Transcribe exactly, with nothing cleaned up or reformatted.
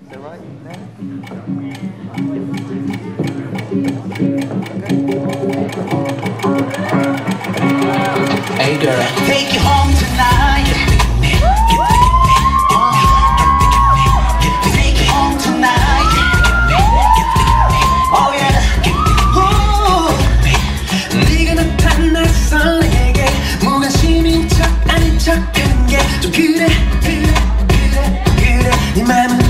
that right? Okay. Hey girl, take you home tonight. Take you home tonight. Oh yeah. 네가 나타날 설레게 무관심인 척 아닌 척 하는 게 좀 그래 그래 그래 그래 네 맘은